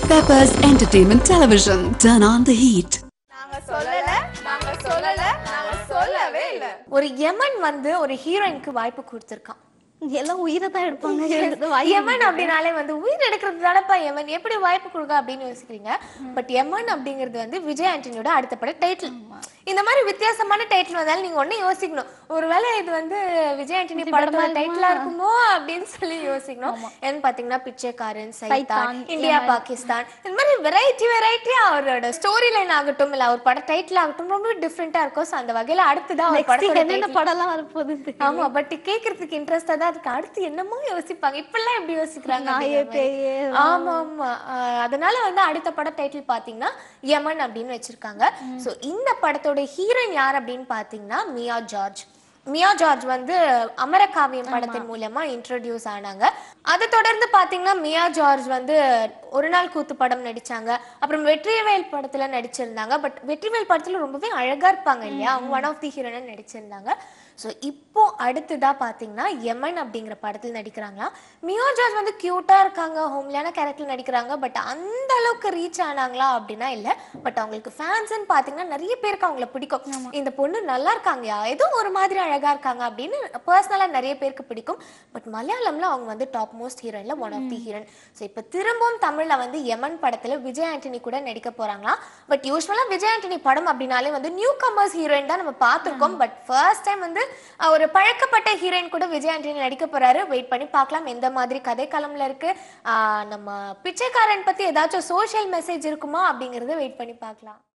Peppers Entertainment Television. Turn on the heat. ஒரு யமன் வந்து ஒரு ஹீரோயினுக்கு வாய்ப்பு கொடுத்திருக்கான். எல்லாம் உயிரை தான் எடுப்பாங்க. யமன் அப்படினாலே வந்து உயிர் எடுக்கிறது தானப்பா யமன், எப்படி வாய்ப்பு கொடுக்க அப்படின்னு யோசிக்கிறீங்க. பட் யமன் அப்படிங்கிறது வந்து விஜய் ஆண்டனியோட அடுத்த பட டைட்டில். இந்த மாதிரி வித்தியாசமான டைட்டில் வந்தாலும் நீங்க ஒண்ணு யோசிக்கணும், ஒருவேளை இது வந்து விஜய் ஆண்டனி படத்தோட டைட்டிலா இருக்குமோ அப்படின்னு சொல்லி யோசிக்கணும். ஏன்னு பாத்தீங்கன்னா பிச்சைக்காரன், சைத்தான், இந்தியா பாகிஸ்தான், இந்த மாதிரி வெரைட்டியா அவரோட ஸ்டோரி லைன் ஆகட்டும் இல்ல அவர் பட டைட்டில் ஆகட்டும் ரொம்ப டிஃப்ரெண்டா இருக்கும். அந்த வகையில அடுத்துதான் அவர் படத்தோட படம்லாம் வரப்போகுது. ஆமா, பட் கேட்கறதுக்கு இன்ட்ரெஸ்டா தான் இருக்கு. அடுத்து என்னமோ யோசிப்பாங்க, இப்பெல்லாம் எப்படி யோசிக்கிறாங்க. ஆமா ஆமா, அதனால வந்து அடுத்த பட டைட்டில் பாத்தீங்கன்னா யமன் அப்படின்னு வச்சிருக்காங்க. சோ இந்த படத்தோட ஹீரோயின் யார் அப்படின்னு பாத்தீங்கன்னா மியா ஜார்ஜ். மியா ஜார்ஜ் வந்து அமரகாவியம் படத்தின் மூலமா இன்ட்ரோடியூஸ் ஆனாங்க. அதை தொடர்ந்து பாத்தீங்கன்னா மியா ஜார்ஜ் வந்து ஒரு நாள் கூத்து படம் நடிச்சாங்க. அப்புறம் வெற்றிவேல் படத்துல நடிச்சிருந்தாங்க. பட் வெற்றிவேல் படத்துல ரொம்பவே அழகா இருப்பாங்க இல்லையா, அவங்க ஒன் ஆஃப் தி ஹீரோயினா நடிச்சிருந்தாங்க. ஸோ இப்போ அடுத்ததா பாத்தீங்கன்னா யமன் அப்படிங்கிற படத்தில் நடிக்கிறாங்களா. மியா ஜார்ஜ் வந்து கியூட்டா இருக்காங்க, ஹோம்லியான கேரக்டர் நடிக்கிறாங்க. பட் அந்த அளவுக்கு ரீச் ஆனாங்களா அப்படின்னா இல்ல. பட் அவங்களுக்கு ஃபேன்ஸ்ன்னு பாத்தீங்கன்னா நிறைய பேருக்கு அவங்கள பிடிக்கும். இந்த பொண்ணு நல்லா இருக்காங்க, ஏதோ ஒரு மாதிரி அழகா இருக்காங்க அப்படின்னு பர்சனலா நிறைய பேருக்கு பிடிக்கும். பட் மலையாளம்ல அவங்க வந்து டாப் மோஸ்ட் ஹீரோயின்ல one of the heroine. So இப்போ திரும்பவும் தமிழ்ல வந்து யமன் படத்துல விஜய் ஆண்டனி கூட நடிக்க போறாங்களா. பட் யூஸ்வலா விஜய் ஆண்டனி படம் அப்படின்னாலே வந்து நியூ கமர்ஸ் ஹீரோயின் தான் நம்ம பார்த்திருக்கோம். பட் ஃபர்ஸ்ட் டைம் வந்து ஒரு பழக்கப்பட்ட ஹீரோயின் கூட விஜய் ஆண்டனி நடிக்க போறாரு. வெயிட் பண்ணி பார்க்கலாம் எந்த மாதிரி கதை களம்ல இருக்கு. நம்ம பிச்சைக்காரன் பத்தி ஏதாச்சும் சோஷியல் மெசேஜ் இருக்குமா அப்படிங்கறத வெயிட் பண்ணி பார்க்கலாம்.